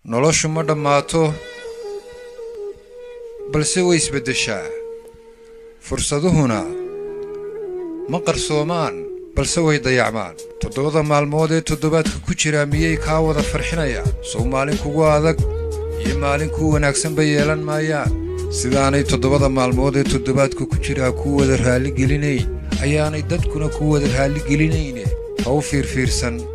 noloshu ma dhammaato balse way isbeddeshaa fursaduhuna ma qarsoomaan balse way dayacmaan toddobada maalmood ee toddobaadka ku jira miyay kaa wada farxinayaan sow maalin kugu adag iyo maalin kuu wanaagsan bay yeelan maayaan sidaanay toddobada maalmood ee toddobaadka ku jira kuu wada raalli gelinayn ayaanay dadkuna kuu wada raalli gelinayne ha u fiirfiirsan